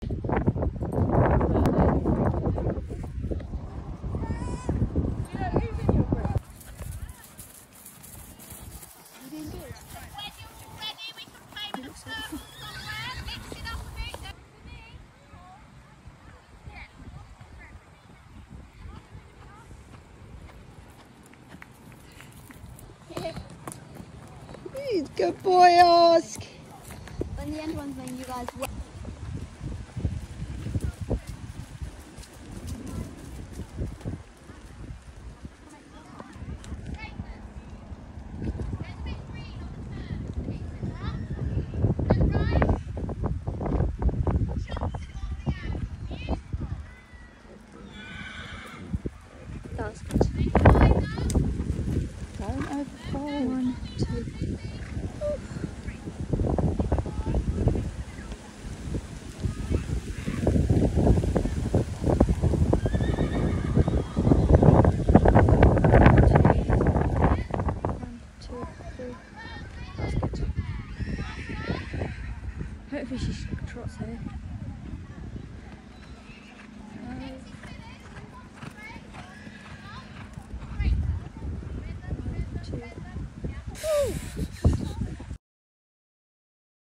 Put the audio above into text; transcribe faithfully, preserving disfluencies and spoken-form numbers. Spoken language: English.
Good boy, Ask. When the end one's when you guys wet. That was good. Don't overfall. One, two. Hopefully she trots here.